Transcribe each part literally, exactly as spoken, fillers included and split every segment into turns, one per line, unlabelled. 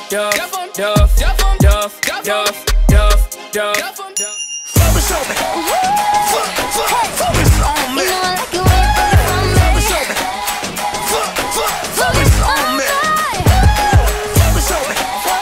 Duff, Duff, Duff, Duff, Duff, Duff, Duff. Focus on me. Focus on me. Focus on me. Focus on me. Focus on me.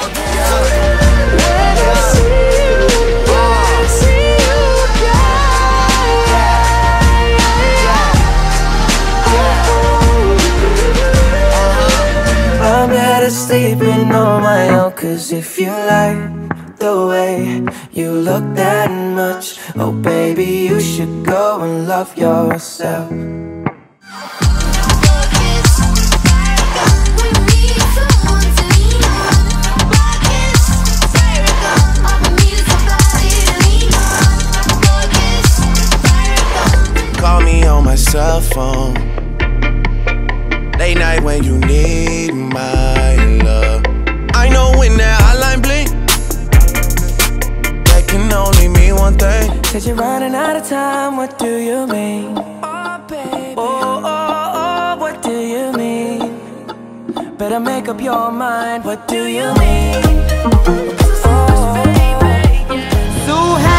I'm better sleeping on my own, cause if you like the way you look that much, oh baby, you should go and love yourself.
Call me on my cell phone, late night when you need my love. I know when that hotline blink, that can only mean one thing.
Said you're running out of time, what do you mean? Oh baby, oh, oh, oh, what do you mean? Better make up your mind, what do you mean? Oh, so happy